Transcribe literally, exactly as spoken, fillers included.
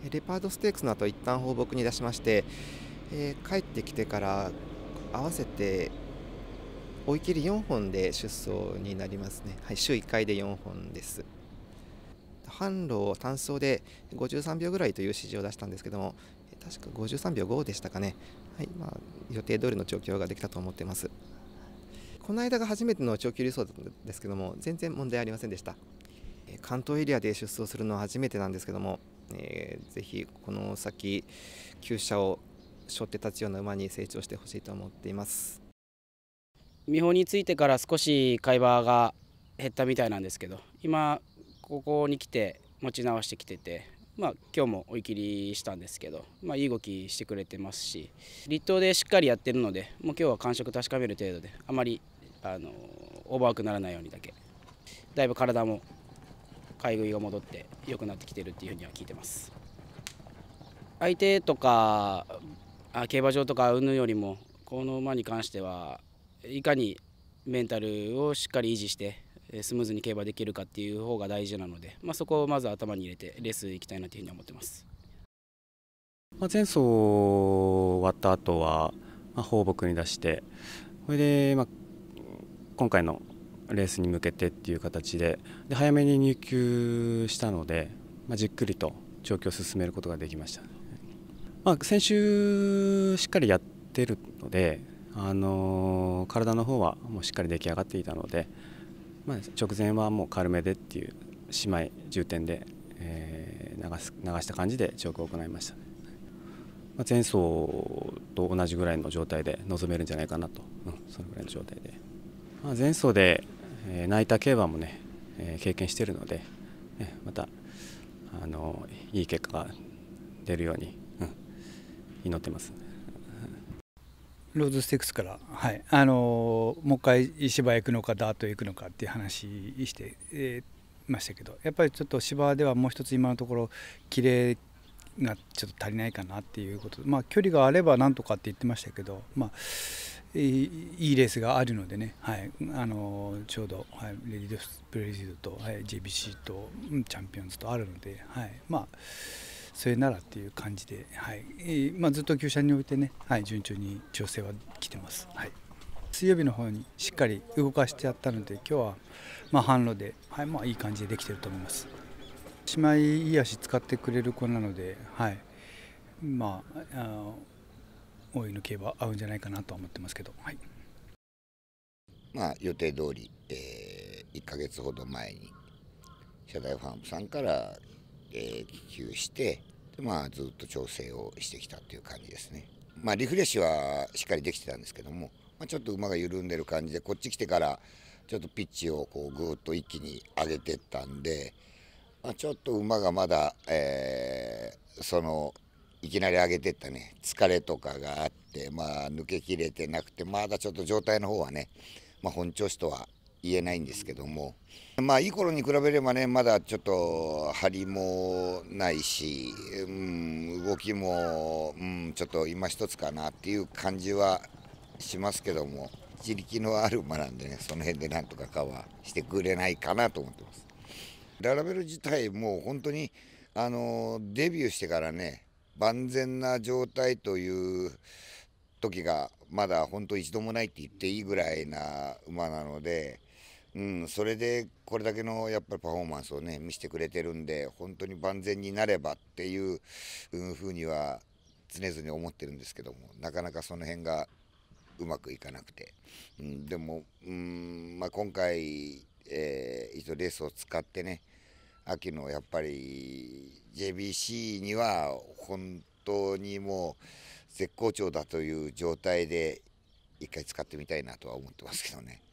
レパードステークスの後一旦放牧に出しまして、えー帰ってきてから合わせて追い切りよんほんで出走になりますね。はい、週いっかいでよんほんです。販路を単走でごじゅうさんびょうぐらいという指示を出したんですけども、確かごじゅうさんびょうごでしたかね。はい、まあ、予定通りの調教ができたと思っています。この間が初めての長距離走だったんですけども、全然問題ありませんでした。えー関東エリアで出走するのは初めてなんですけども、えーぜひこの先、厩舎を背負って立つような馬に成長してほしいと思っています。 見本についてから少し会話が減ったみたいなんですけど、今ここに来て持ち直してきてて、まあ、今日も追い切りしたんですけど、まあ、いい動きしてくれてますし、立冬でしっかりやってるので、もう今日は感触確かめる程度で、あまりあのオーバーワークにならないようにだけ、だいぶ体も買い食いが戻って良くなってきてるっていうふうには聞いてます。相手とかあ競馬場とか云々よりも、この馬に関してはいかにメンタルをしっかり維持してスムーズに競馬できるかっていう方が大事なので、まあ、そこをまず頭に入れてレース行きたいなというふうに思ってます。 まあ、前走終わった後は、まあ、放牧に出してそれで、まあ、今回のレースに向けてっていう形で、で早めに入厩したので、まあ、じっくりと調教を進めることができました。まあ、先週しっかりやってるので、あのー体の方はもうしっかり出来上がっていたので、まあ、直前はもう軽めでっていう姉妹重点で、えー流す流した感じで調教を行いました。まあ、前走と同じぐらいの状態で臨めるんじゃないかなと、うん、そのぐらいの状態で、まあ、前走で、えー、泣いた競馬もね、えー経験しているので、ね、またあのいい結果が出るように、うん、祈ってます。 ローズステークスから、はい、あのもう一回芝行くのかダート行くのかっていう話して、えー、ましたけど、やっぱりちょっと芝ではもう一つ今のところキレがちょっと足りないかなっていうことで、まあ、距離があればなんとかって言ってましたけど、まあ、いいいいレースがあるのでね、はい、あのちょうど、はい、レディドスプレリジードと、はい、ジェービーシー とチャンピオンズとあるので、はい、まあそれならっていう感じで、はいえーまあ、ずっと厩舎においてね、はい、順調に調整は来てます。はい、水曜日の方にしっかり動かしてやったので、今日はまあ販路で、はいまあ、いい感じでできてると思います。姉妹いい足使ってくれる子なので、はい、まああの大井の競馬合うんじゃないかなと思ってますけど、はい、 まあ予定通り、えー、いっかげつほど前に社大ファームさんから、えー、寄給してで、まあ、ずっと調整をしてきたという感じですね。まあ、リフレッシュはしっかりできてたんですけども、まあ、ちょっと馬が緩んでる感じでこっち来てからちょっとピッチをこうぐーっと一気に上げてったんで、まあ、ちょっと馬がまだ、えー、そのいきなり上げてったね疲れとかがあって、まあ、抜けきれてなくてまだちょっと状態の方はね、まあ、本調子とは言えないんですけども、まあいい頃に比べればねまだちょっと張りもないし、うん、動きも、うん、ちょっと今一つかなっていう感じはしますけども、自力のある馬なんでね、その辺でなんとかカバーしてくれないかなと思ってます。ララベル自体もう本当にあのデビューしてからね万全な状態という時がまだ本当一度もないって言っていいぐらいな馬なので、うん、それでこれだけのやっぱりパフォーマンスをね見せてくれてるんで、本当に万全になればっていうふうには常々思ってるんですけども、なかなかその辺がうまくいかなくて、うん、でも、うんまあ、今回、えー、一度レースを使ってね秋のやっぱり ジェービーシー には本当にもう絶好調だという状態で一回使ってみたいなとは思ってますけどね。